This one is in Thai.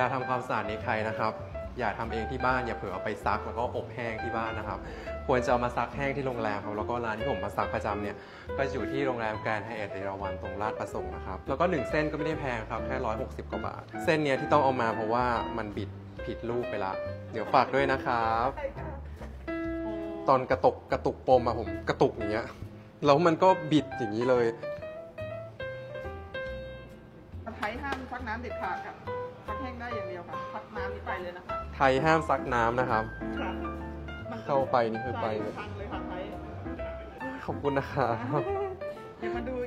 การทำความสะอาดในใครนะครับอย่าทำเองที่บ้านอย่าเผลอเอาไปซักแล้วก็อบแห้งที่บ้านนะครับควรจะเอามาซักแห้งที่โรงแรมครับแล้วก็ร้านที่ผมมาซักประจำเนี่ยก็อยู่ที่โรงแรมแกรนด์ไฮเอทเอราวัณตรงลาดประสงค์นะครับแล้วก็1เส้นก็ไม่ได้แพงครับแค่160 กว่าบาทเส้นเนี้ยที่ต้องเอามาเพราะว่ามันบิดผิดรูปไปละเดี๋ยวฝากด้วยนะครับตอนกระตุกปมอะผมกระตุกอย่างเงี้ยแล้วมันก็บิดอย่างนี้เลยไทยห้ามซักน้ำเด็ดขาดค่ะซักแห้งได้อย่างเดียวค่ะซักน้ำนี่ไปเลยนะคะไทยห้ามซักน้ำนะครับค่ะเข้าไปนี่คือไปพังเลยค่ะไทยขอบคุณนะครับเดี๋ยวมาดู